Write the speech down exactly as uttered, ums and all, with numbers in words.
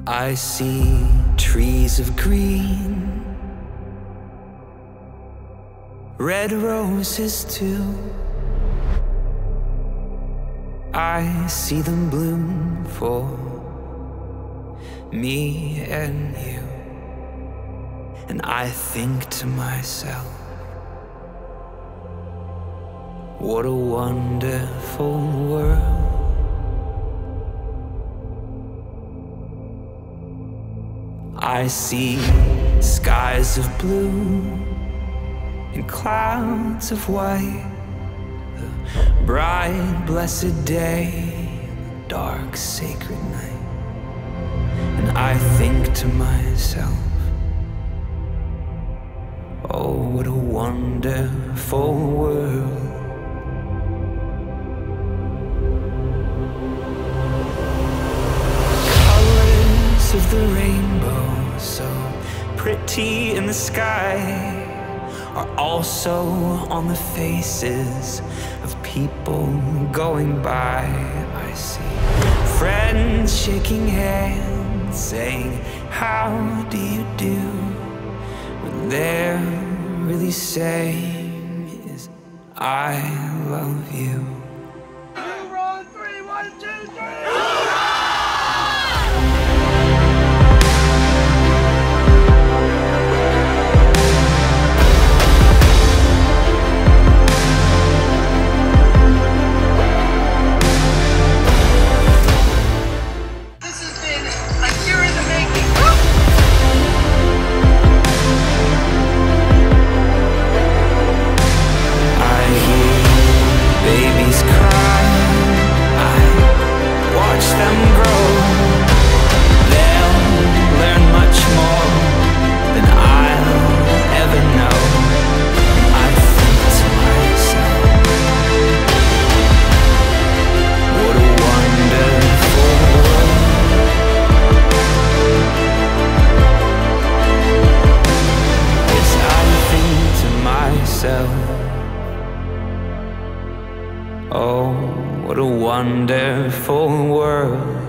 I see trees of green, red roses too. I see them bloom for me and you. And I think to myself, what a wonderful world. I see skies of blue and clouds of white, the bright blessed day, the dark sacred night. And I think to myself, oh, what a wonderful world. Colors of the rainbow, so pretty in the sky, are also on the faces of people going by. I see friends shaking hands, saying, how do you do? What they're really saying is, I love you. Hoorah! Three, one, two, three! Oh, what a wonderful world.